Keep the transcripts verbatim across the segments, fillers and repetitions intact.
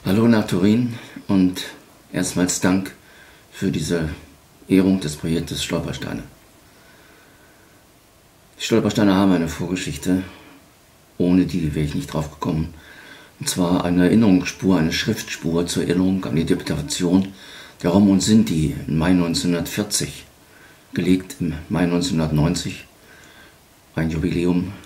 Hallo nach Turin und erstmals Dank für diese Ehrung des Projektes Stolpersteine. Die Stolpersteine haben eine Vorgeschichte, ohne die wäre ich nicht drauf gekommen. Und zwar eine Erinnerungsspur, eine Schriftspur zur Erinnerung an die Deputation der Rom und Sinti im Mai neunzehnhundertvierzig, gelegt im Mai neunzehnhundertneunzig, ein Jubiläum.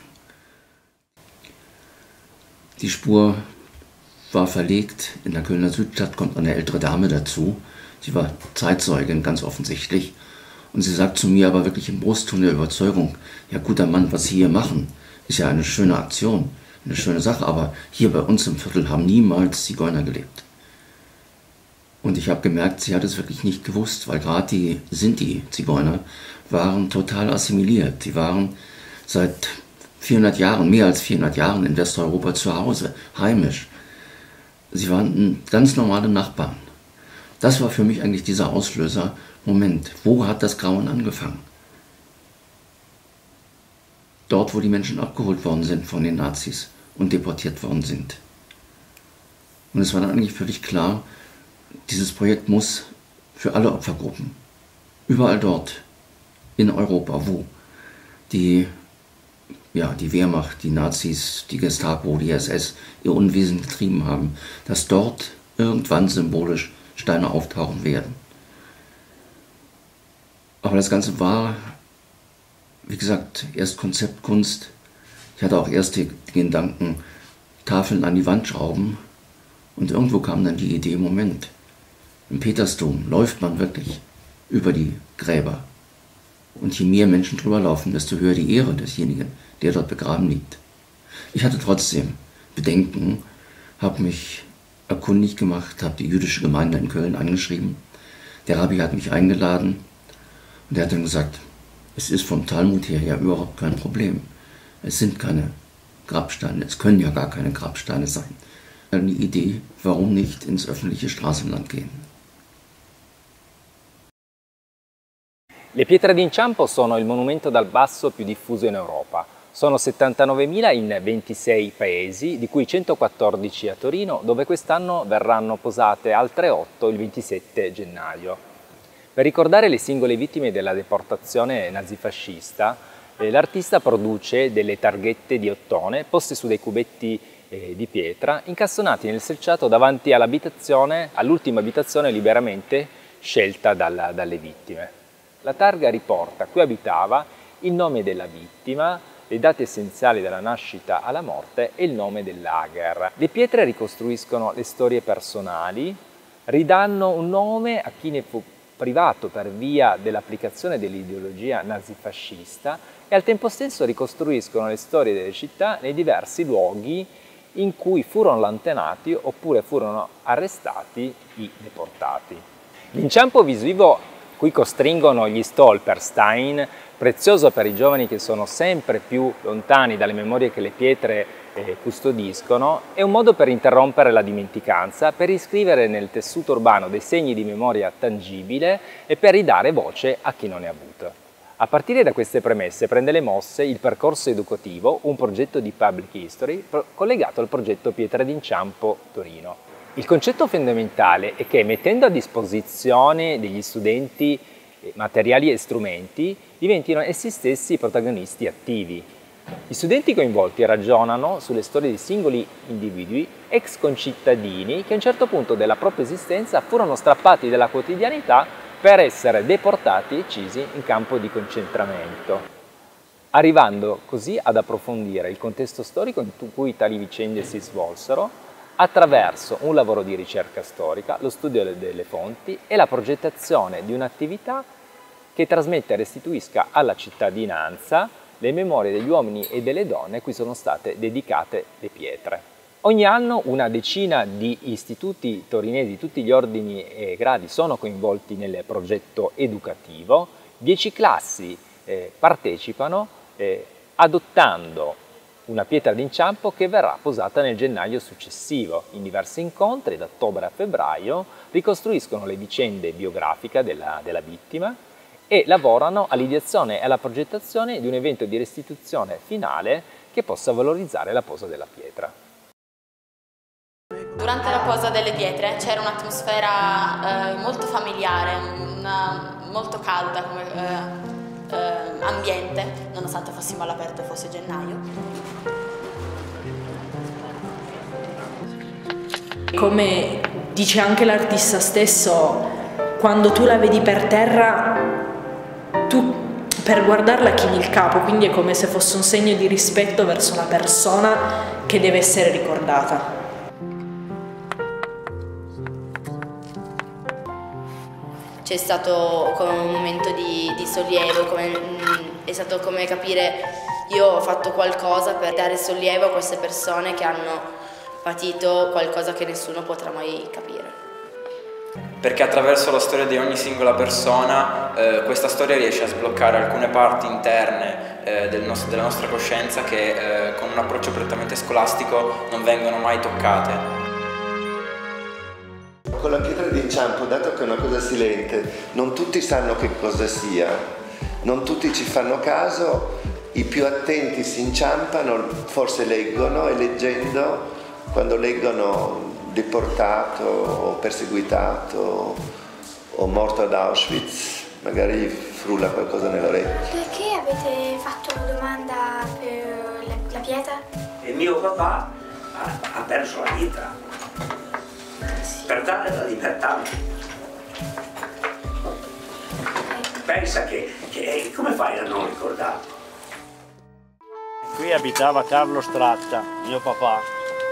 Die Spur war verlegt, in der Kölner Südstadt kommt eine ältere Dame dazu, sie war Zeitzeugin, ganz offensichtlich, und sie sagt zu mir aber wirklich im Brustton der Überzeugung, ja guter Mann, was Sie hier machen, ist ja eine schöne Aktion, eine schöne Sache, aber hier bei uns im Viertel haben niemals Zigeuner gelebt. Und ich habe gemerkt, sie hat es wirklich nicht gewusst, weil gerade die Sinti-Zigeuner waren total assimiliert, die waren seit vierhundert Jahren, mehr als vierhundert Jahren in Westeuropa zu Hause, heimisch. Sie waren ganz normale Nachbarn. Das war für mich eigentlich dieser Auslöser. Moment, wo hat das Grauen angefangen? Dort, wo die Menschen abgeholt worden sind von den Nazis und deportiert worden sind. Und es war dann eigentlich völlig klar, dieses Projekt muss für alle Opfergruppen, überall dort in Europa, wo die ja, die Wehrmacht, die Nazis, die Gestapo, die S S ihr Unwesen getrieben haben, dass dort irgendwann symbolisch Steine auftauchen werden. Aber das Ganze war, wie gesagt, erst Konzeptkunst. Ich hatte auch erst den Gedanken, Tafeln an die Wand schrauben. Und irgendwo kam dann die Idee, Moment, im Petersdom läuft man wirklich über die Gräber. Und je mehr Menschen drüber laufen, desto höher die Ehre desjenigen, der dort begraben liegt. Ich hatte trotzdem Bedenken, habe mich erkundig gemacht, habe die jüdische Gemeinde in Köln angeschrieben. Der Rabbi hat mich eingeladen und er hat dann gesagt, es ist vom Talmud her ja überhaupt kein Problem. Es sind keine Grabsteine, es können ja gar keine Grabsteine sein. Eine Idee, warum nicht ins öffentliche Straßenland gehen. Le pietre d'inciampo sono il monumento dal basso più diffuso in Europa. Sono settantanovemila in ventisei paesi, di cui centoquattordici a Torino, dove quest'anno verranno posate altre otto il ventisette gennaio. Per ricordare le singole vittime della deportazione nazifascista, eh, l'artista produce delle targhette di ottone poste su dei cubetti eh, di pietra, incastonati nel selciato davanti all'abitazione, all'ultima abitazione liberamente scelta dalla, dalle vittime. La targa riporta qui abitava il nome della vittima, le date essenziali dalla nascita alla morte e il nome del lager. Le pietre ricostruiscono le storie personali, ridanno un nome a chi ne fu privato per via dell'applicazione dell'ideologia nazifascista e al tempo stesso ricostruiscono le storie delle città nei diversi luoghi in cui furono lanterati oppure furono arrestati i deportati. L'inciampo visivo cui costringono gli Stolperstein, prezioso per i giovani che sono sempre più lontani dalle memorie che le pietre eh, custodiscono, è un modo per interrompere la dimenticanza, per iscrivere nel tessuto urbano dei segni di memoria tangibile e per ridare voce a chi non ne ha avuto. A partire da queste premesse prende le mosse il percorso educativo, un progetto di Public History collegato al progetto Pietre d'Inciampo Torino. Il concetto fondamentale è che mettendo a disposizione degli studenti materiali e strumenti diventino essi stessi i protagonisti attivi. Gli studenti coinvolti ragionano sulle storie di singoli individui, ex concittadini che a un certo punto della propria esistenza furono strappati dalla quotidianità per essere deportati e uccisi in campo di concentramento, arrivando così ad approfondire il contesto storico in cui tali vicende si svolsero attraverso un lavoro di ricerca storica, lo studio delle fonti e la progettazione di un'attività che trasmette e restituisca alla cittadinanza le memorie degli uomini e delle donne a cui sono state dedicate le pietre. Ogni anno una decina di istituti torinesi di tutti gli ordini e gradi sono coinvolti nel progetto educativo, dieci classi eh, partecipano eh, adottando una pietra d'inciampo che verrà posata nel gennaio successivo. In diversi incontri, da ottobre a febbraio, ricostruiscono le vicende biografiche della, della vittima e lavorano all'ideazione e alla progettazione di un evento di restituzione finale che possa valorizzare la posa della pietra. Durante la posa delle pietre c'era un'atmosfera eh, molto familiare, una, molto calda come eh, eh, ambiente, nonostante fossimo all'aperto e fosse gennaio. Come dice anche l'artista stesso, quando tu la vedi per terra, tu per guardarla chini il capo, quindi è come se fosse un segno di rispetto verso una persona che deve essere ricordata. C'è stato come un momento di, di sollievo, come, è stato come capire io ho fatto qualcosa per dare sollievo a queste persone che hanno patito qualcosa che nessuno potrà mai capire. Perché attraverso la storia di ogni singola persona eh, questa storia riesce a sbloccare alcune parti interne eh, del nostro, della nostra coscienza che eh, con un approccio prettamente scolastico non vengono mai toccate. Con la pietra d'inciampo, dato che è una cosa silente, non tutti sanno che cosa sia, non tutti ci fanno caso, i più attenti si inciampano, forse leggono e leggendo, quando leggono deportato o perseguitato o morto ad Auschwitz, magari frulla qualcosa nell'orecchio. Perché avete fatto una domanda per la, la pietra? E mio papà ha, ha perso la vita per dare la libertà. Pensa che, che come fai a non ricordarlo? Qui abitava Carlo Stratta, mio papà.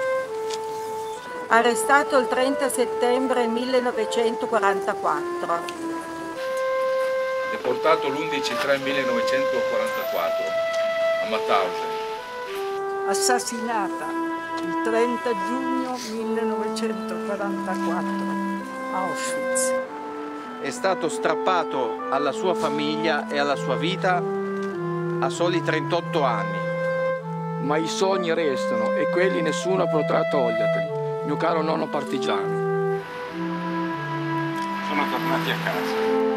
Arrestato il trenta settembre millenovecentoquarantaquattro. Deportato l'undici tre millenovecentoquarantaquattro a Mauthausen. Assassinata il trenta giugno millenovecentoquarantaquattro a Auschwitz. È stato strappato alla sua famiglia e alla sua vita a soli trentotto anni. Ma i sogni restano e quelli nessuno potrà toglierli. Mio caro nonno partigiano. Sono tornati a casa.